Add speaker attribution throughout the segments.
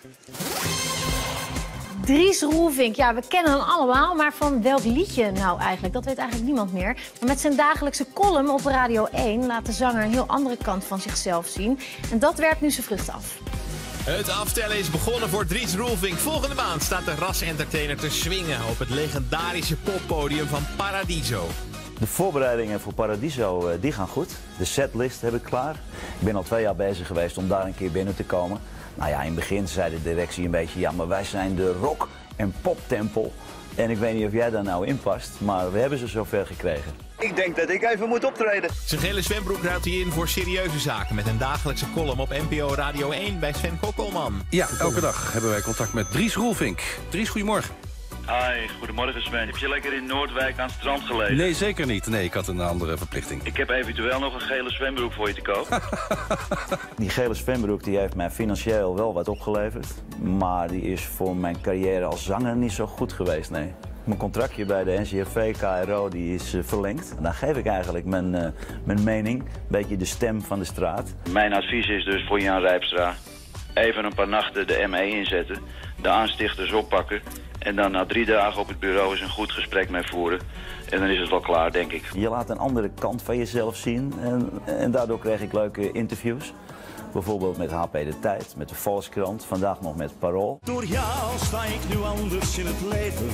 Speaker 1: Dries Roelvink, ja, we kennen hem allemaal, maar van welk liedje nou eigenlijk? Dat weet eigenlijk niemand meer. Maar met zijn dagelijkse column op Radio 1 laat de zanger een heel andere kant van zichzelf zien. En dat werpt nu zijn vrucht af.
Speaker 2: Het aftellen is begonnen voor Dries Roelvink. Volgende maand staat de rasentertainer te swingen op het legendarische poppodium van Paradiso.
Speaker 3: De voorbereidingen voor Paradiso die gaan goed. De setlist heb ik klaar. Ik ben al 2 jaar bezig geweest om daar een keer binnen te komen. Nou ja, in het begin zei de directie een beetje, ja, maar wij zijn de rock- en poptempel. En ik weet niet of jij daar nou in past, maar we hebben ze zover gekregen. Ik denk dat ik even moet optreden.
Speaker 2: Zijn gele zwembroek ruilt hij in voor serieuze zaken met een dagelijkse column op NPO Radio 1 bij Sven Kokkelman.
Speaker 4: Ja, elke dag hebben wij contact met Dries Roelvink. Dries, goedemorgen.
Speaker 5: Hi, goedemorgen Sven. Heb je lekker in Noordwijk aan het strand gelegen?
Speaker 4: Nee, zeker niet. Nee, ik had een andere verplichting.
Speaker 5: Ik heb eventueel nog een gele zwembroek voor je te koop.
Speaker 3: Die gele zwembroek die heeft mij financieel wel wat opgeleverd. Maar die is voor mijn carrière als zanger niet zo goed geweest, nee. Mijn contractje bij de NCRV KRO die is verlengd. En dan geef ik eigenlijk mijn mening, een beetje de stem van de straat.
Speaker 5: Mijn advies is dus voor Jan Rijpstra: even een paar nachten de ME inzetten, de aanstichters oppakken en dan na 3 dagen op het bureau eens een goed gesprek mee voeren. En dan is het wel klaar, denk ik.
Speaker 3: Je laat een andere kant van jezelf zien en daardoor kreeg ik leuke interviews. Bijvoorbeeld met HP De Tijd, met de Volkskrant, vandaag nog met Parool.
Speaker 6: Door jou sta ik nu anders in het leven.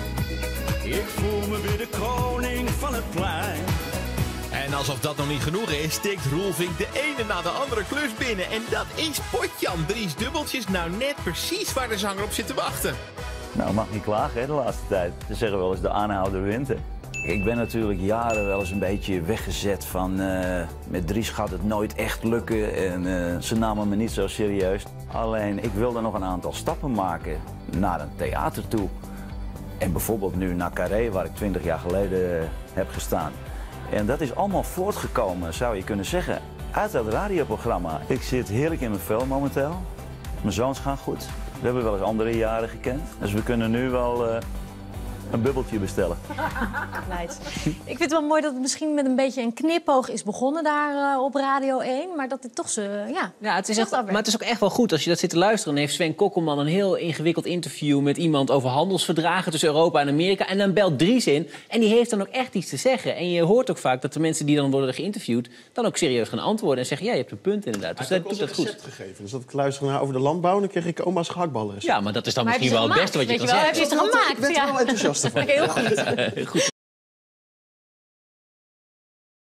Speaker 6: Ik voel me weer de koning van het plein.
Speaker 2: En alsof dat nog niet genoeg is, stikt Roelvink de ene na de andere klus binnen. En dat is potjan. Dries dubbeltjes, nou net precies waar de zanger op zit te wachten.
Speaker 3: Nou, mag niet klagen hè, de laatste tijd. Ze zeggen wel eens de aanhouder wint. Hè. Ik ben natuurlijk jaren wel eens een beetje weggezet van met Dries gaat het nooit echt lukken en ze namen me niet zo serieus. Alleen ik wilde nog een aantal stappen maken naar een theater toe. En bijvoorbeeld nu naar Carré, waar ik 20 jaar geleden heb gestaan. En dat is allemaal voortgekomen, zou je kunnen zeggen, uit dat radioprogramma. Ik zit heerlijk in mijn vel momenteel. Mijn zoons gaan goed. We hebben wel eens andere jaren gekend. Dus we kunnen nu wel een bubbeltje bestellen.
Speaker 1: Ik vind het wel mooi dat het misschien met een beetje een knipoog is begonnen daar op Radio 1. Maar dat het toch
Speaker 7: Ja, het is echt, maar het is ook echt wel goed als je dat zit te luisteren. Dan heeft Sven Kokkelman een heel ingewikkeld interview met iemand over handelsverdragen tussen Europa en Amerika. En dan belt Dries in en die heeft dan ook echt iets te zeggen. En je hoort ook vaak dat de mensen die dan worden geïnterviewd dan ook serieus gaan antwoorden en zeggen ja, je hebt een punt inderdaad. Dus dat doet dat goed.
Speaker 8: Gegeven. Dus dat ik luisterde naar over de landbouw en dan kreeg ik oma's gehaktballen.
Speaker 7: Ja, maar dat is dan misschien wel het beste wat je kan
Speaker 1: zeggen.
Speaker 7: zeggen.
Speaker 1: Heb je het gemaakt?
Speaker 8: Ik ben er wel enthousiast van.
Speaker 1: Heel goed.
Speaker 7: Goed.